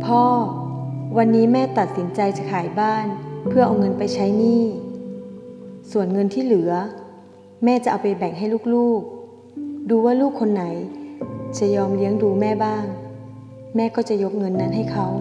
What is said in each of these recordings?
พ่อวันนี้แม่ตัดสินใจจะขายบ้านเพื่อเอาเงินไปใช้หนี้ส่วนเงินที่เหลือแม่จะเอาไปแบ่งให้ลูกๆดูว่าลูกคนไหนจะยอมเลี้ยงดูแม่บ้างแม่ก็จะยกเงินนั้นให้เขา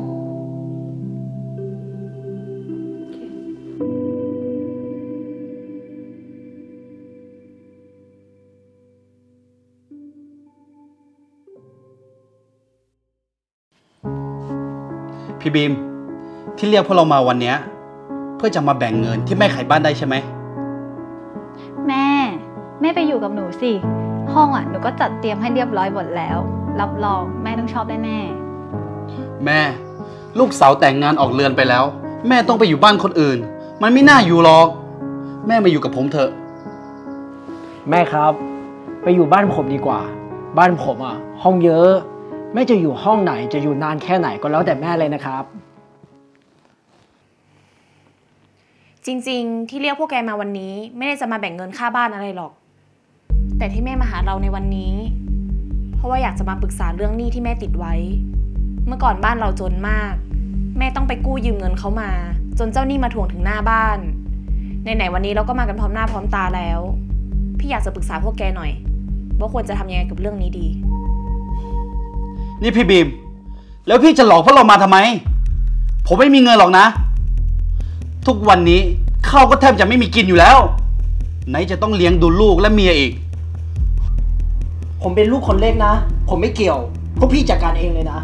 พี่บีมที่เรียกพวกเรามาวันนี้เพื่อจะมาแบ่งเงินที่แม่ขายบ้านได้ใช่ไหมแม่ไปอยู่กับหนูสิห้องหนูก็จัดเตรียมให้เรียบร้อยหมดแล้วรับรองแม่ต้องชอบแน่แม่ลูกสาวแต่งงานออกเรือนไปแล้วแม่ต้องไปอยู่บ้านคนอื่นมันไม่น่าอยู่หรอกแม่มาอยู่กับผมเถอะแม่ครับไปอยู่บ้านผมดีกว่าบ้านผมห้องเยอะแม่จะอยู่ห้องไหนจะอยู่นานแค่ไหนก็แล้วแต่แม่เลยนะครับจริงๆที่เรียกพวกแกมาวันนี้ไม่ได้จะมาแบ่งเงินค่าบ้านอะไรหรอกแต่ที่แม่มาหาเราในวันนี้เพราะว่าอยากจะมาปรึกษาเรื่องหนี้ที่แม่ติดไว้เมื่อก่อนบ้านเราจนมากแม่ต้องไปกู้ยืมเงินเขามาจนเจ้าหนี้มาทวงถึงหน้าบ้านไหนๆวันนี้เราก็มากันพร้อมหน้าพร้อมตาแล้วพี่อยากจะปรึกษาพวกแกหน่อยว่าควรจะทำยังไงกับเรื่องนี้ดีนี่พี่บีมแล้วพี่จะหลอกพวกเรามาทำไมผมไม่มีเงินหรอกนะทุกวันนี้ข้าวก็แทบจะไม่มีกินอยู่แล้วไหนจะต้องเลี้ยงดูลูกและเมียอีกผมเป็นลูกคนเล็กนะผมไม่เกี่ยวพวกพี่จัดการเองเลยนะ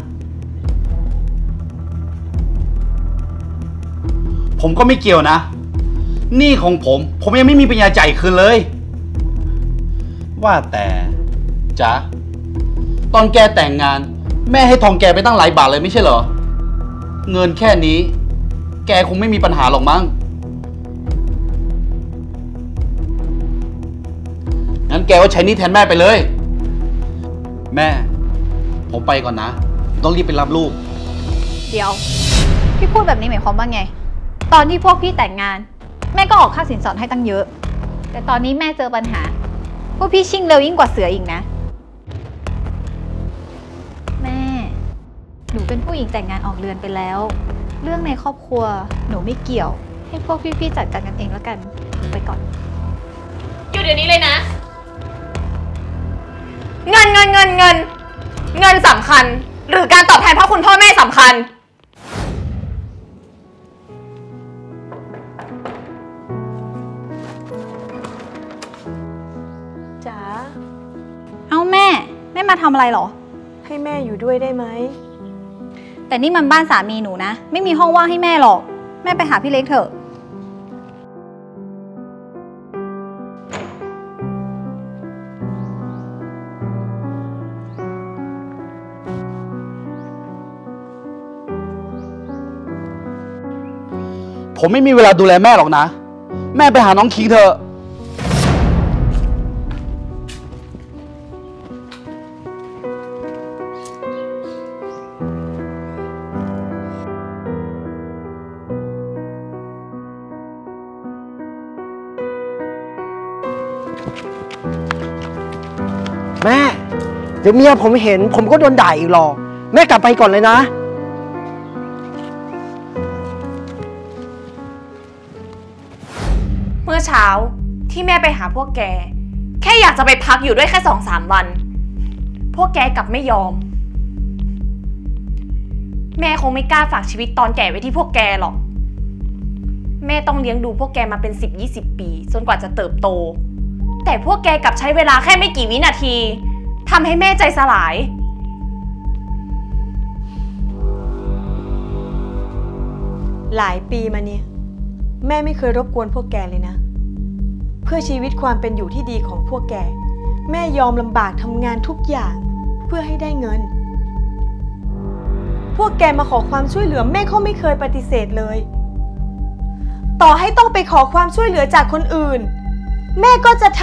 ผมก็ไม่เกี่ยวนะหนี้ของผมยังไม่มีปัญญาจ่ายคืนเลยว่าแต่จ๊ะตอนแกแต่งงานแม่ให้ทองแกไปตั้งหลายบาทเลยไม่ใช่เหรอเงินแค่นี้แกคงไม่มีปัญหาหรอกมั้งงั้นแกก็ใช้หนี้แทนแม่ไปเลยแม่ผมไปก่อนนะต้องรีบไปรับลูกเดี๋ยวพี่พูดแบบนี้หมายความว่าไงตอนที่พวกพี่แต่งงานแม่ก็ออกค่าสินสอดให้ตั้งเยอะแต่ตอนนี้แม่เจอปัญหาพวกพี่ชิ่งเร็วยิ่งกว่าเสืออีกนะแม่หนูเป็นผู้หญิงแต่งงานออกเรือนไปแล้วเรื่องในครอบครัวหนูไม่เกี่ยวให้พวกพี่ๆจัดการกันเองแล้วกันไปก่อนอยู่เดี๋ยวนี้เลยนะเงินสำคัญหรือการตอบแทนพ่อคุณพ่อแม่สำคัญจ๋าเอ้าแม่มาทำอะไรหรอให้แม่อยู่ด้วยได้ไหมแต่นี่มันบ้านสามีหนูนะไม่มีห้องว่างให้แม่หรอกแม่ไปหาพี่เล็กเถอะผมไม่มีเวลาดูแลแม่หรอกนะแม่ไปหาน้องคิงเถอะแม่เดี๋ยวเมียผมเห็นผมก็โดนด่าอีกหรอกแม่กลับไปก่อนเลยนะเมื่อเช้าที่แม่ไปหาพวกแกแค่อยากจะไปพักอยู่ด้วยแค่ 2-3 วันพวกแกกลับไม่ยอมแม่คงไม่กล้าฝากชีวิตตอนแก่ไว้ที่พวกแกหรอกแม่ต้องเลี้ยงดูพวกแกมาเป็น 10-20 ปีจนกว่าจะเติบโตแต่พวกแกกลับใช้เวลาแค่ไม่กี่วินาทีทำให้แม่ใจสลายหลายปีมาเนี่ยแม่ไม่เคยรบกวนพวกแกเลยนะเพื่อชีวิตความเป็นอยู่ที่ดีของพวกแกแม่ยอมลำบากทำงานทุกอย่างเพื่อให้ได้เงินพวกแกมาขอความช่วยเหลือแม่ก็ไม่เคยปฏิเสธเลยต่อให้ต้องไปขอความช่วยเหลือจากคนอื่นแม่ก็จะท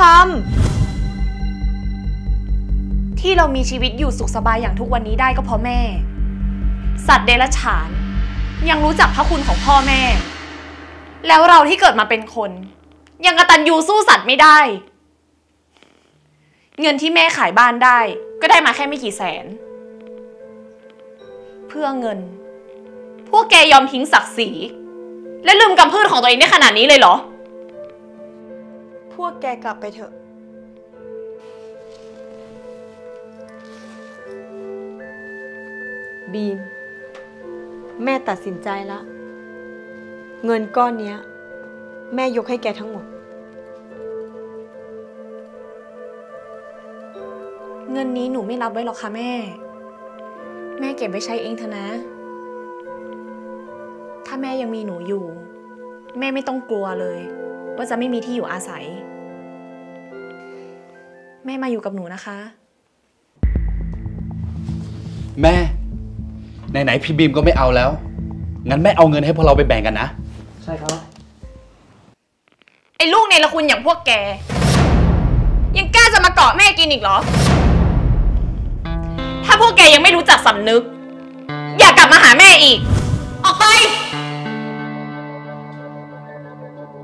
ำที่เรามีชีวิตอยู่สุขสบายอย่างทุกวันนี้ได้ก็เพราะแม่สัตว์เดรัจฉานยังรู้จักพระคุณของพ่อแม่แล้วเราที่เกิดมาเป็นคนยังกตัญญูสู้สัตว์ไม่ได้เงินที่แม่ขายบ้านได้ก็ได้มาแค่ไม่กี่แสนเพื่อเงินพวกแกยอมทิ้งศักดิ์ศรีและลืมกำพืชของตัวเองได้ขนาดนี้เลยเหรอพวกแกกลับไปเถอะ บีม แม่ตัดสินใจละ เงินก้อนเนี้ย แม่ยกให้แกทั้งหมดเงินนี้หนูไม่รับไว้หรอกค่ะแม่ แม่เก็บไว้ใช้เองเถอะนะ ถ้าแม่ยังมีหนูอยู่ แม่ไม่ต้องกลัวเลย ว่าจะไม่มีที่อยู่อาศัย แม่มาอยู่กับหนูนะคะแม่ไหนๆพี่บีมก็ไม่เอาแล้ว งั้นแม่เอาเงินให้พวกเราไปแบ่งกันนะใช่ครับไอ้ลูกในละคุณอย่างพวกแก ยังกล้าจะมาเกาะแม่กินอีกเหรอ ถ้าพวกแกยังไม่รู้จักสำนึก อย่ากลับมาหาแม่อีก ออกไป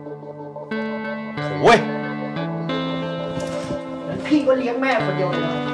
โอ้ยพี่ก็เลี้ยงแม่คนเดียวเลยนะ